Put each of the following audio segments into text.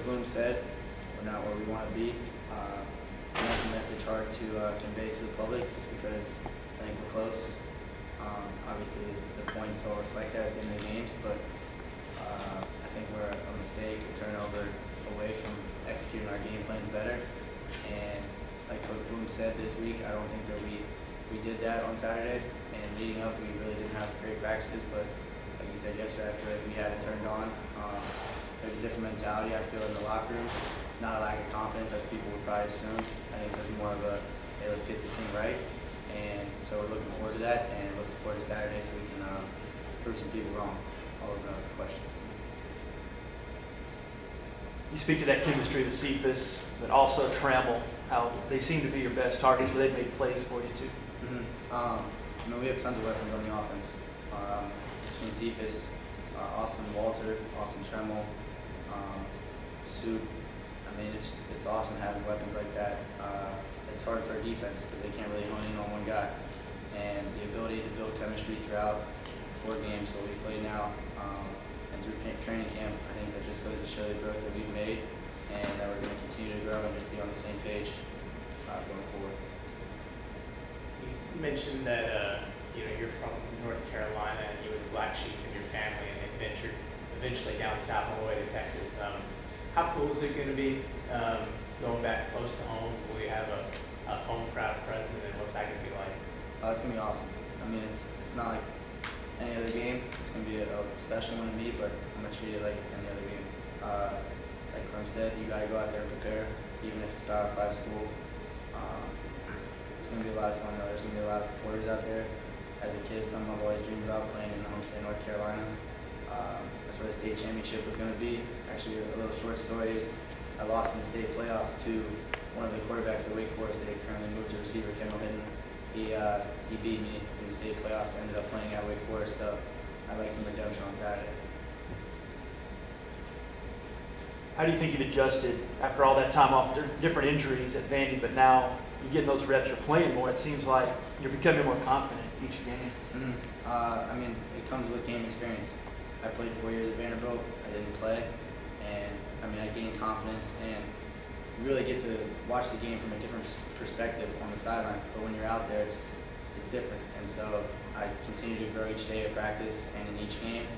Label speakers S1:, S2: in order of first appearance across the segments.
S1: Bloom said, we're not where we want to be. And that's a message hard to convey to the public just because I think we're close. Obviously, the points don't reflect that at the end of the games, but I think we're a mistake, a turnover away from executing our game plans better. And like Coach Bloom said this week, I don't think that we did that on Saturday. And leading up, we really didn't have great practices, but like we said yesterday, I feel like we had it turned on. There's a different mentality, I feel, in the locker room. Not a lack of confidence, as people would probably assume. I think there's more of a, hey, let's get this thing right. And so we're looking forward to that, and looking forward to Saturday so we can prove some people wrong. All of the questions.
S2: You speak to that chemistry with Cephas, but also Trammell, how they seem to be your best targets, but they've made plays for you too.
S1: I mean, we have tons of weapons on the offense. Between Cephas, Austin Walter, Austin Trammell, Soup. I mean, it's awesome having weapons like that. It's hard for our defense because they can't really hone in on one guy. And the ability to build chemistry throughout 4 games that we've played now and through training camp, I think that just goes to show the growth that we've made and that we're going to continue to grow and just be on the same page going forward.
S3: You mentioned that you're from North Carolina and you were the black sheep in your family and ventured eventually down south all the way to Texas. How cool is it going to be going back close to home? Will you have a home crowd present, and what's that going to be like?
S1: It's going to be awesome. I mean, it's not like any other game. It's going to be a special one to me, but I'm going to treat it like it's any other game. Like Crum said, you got to go out there and prepare, even if it's Power 5 school. It's going to be a lot of fun, though. There's going to be a lot of supporters out there. As a kid, something I've always dreamed about, playing in the home state of North Carolina. That's where the state championship was going to be. Actually, a little short story is I lost in the state playoffs to one of the quarterbacks at Wake Forest. They currently moved to receiver, Kendall Hinton. He beat me in the state playoffs. Ended up playing at Wake Forest, so I'd like some redemption on Saturday.
S2: How do you think you've adjusted after all that time off? There are different injuries at Vandy, but now you're getting those reps, you're playing more. It seems like you're becoming more confident each game.
S1: I mean, it comes with game experience. I played 4 years at Vanderbilt. I didn't play, and I mean, I gained confidence, and you really get to watch the game from a different perspective on the sideline. But when you're out there, it's different. And so I continue to grow each day at practice and in each game.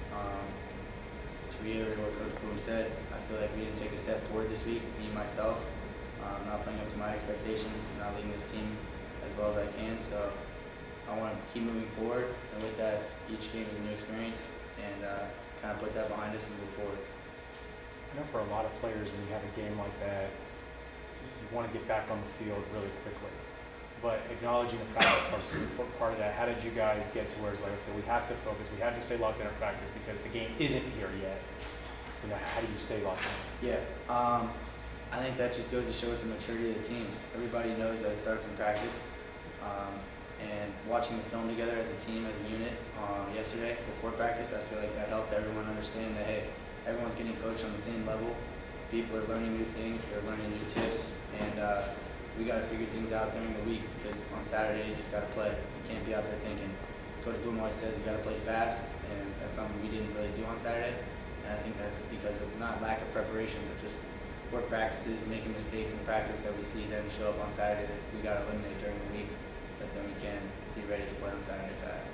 S1: To reiterate what Coach Bloom said, I feel like we didn't take a step forward this week. Me, myself, not playing up to my expectations, not leading this team as well as I can. So I want to keep moving forward, and with that, each game is a new experience, and kind of put that behind us and move forward.
S4: I know for a lot of players, when you have a game like that, you want to get back on the field really quickly. But acknowledging the practice part's an important part of that. How did you guys get to where it's like, okay, we have to focus, we have to stay locked in our practice because the game isn't here yet? You know, how do you stay locked in?
S1: Yeah, I think that just goes to show with the maturity of the team. Everybody knows that it starts in practice. And watching the film together as a team, as a unit, yesterday before practice, I feel like that helped everyone understand that, hey, everyone's getting coached on the same level. People are learning new things, they're learning new tips, and we got to figure things out during the week because on Saturday you just got to play. You can't be out there thinking. Coach Bloom always says you got to play fast, and that's something we didn't really do on Saturday. And I think that's because of not lack of preparation, but just poor practices, making mistakes in practice that we see then show up on Saturday that we got to eliminate during the week. But then we can be ready to play on Saturday fast.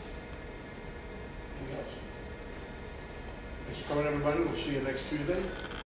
S5: Anything else? Thanks for coming, everybody. We'll see you next Tuesday.